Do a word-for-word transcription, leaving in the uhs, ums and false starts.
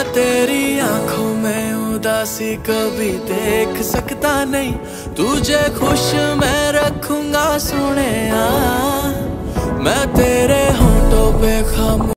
मैं तेरी आंखों में उदासी कभी देख सकता नहीं, तुझे खुश मैं रखूंगा सोने। मैं तेरे होठों पे खामोश